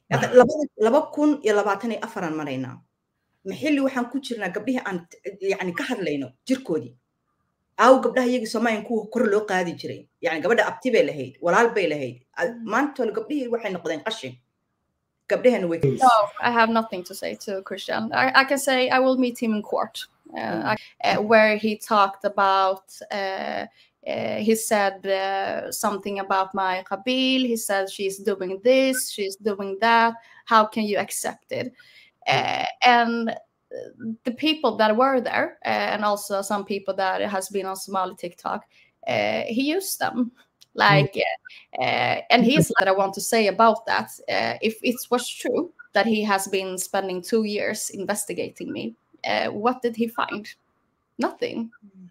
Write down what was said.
laba kun iyo 24 maraynaa maxilli waxaan ku jirnaa gabdhihii aan yani ka hadlayno jirkoodii aaw gabdhaha iyagii Soomaaliyan kuwa kor loo qaadi jiray yani gabadha abti bay lahayd walaal bay lahayd maanta gabdhihii waxay noqdeen qashin gabdhahan way No, I have nothing to say to Christian. I can say I will meet him in court where he talked about he said something about my Qabil. He said she's doing this, she's doing that. How can you accept it? And the people that were there, and also some people that has been on Somali TikTok, he used them. Like, and he's that I want to say about that. If it was true that he has been spending 2 years investigating me, what did he find? Nothing.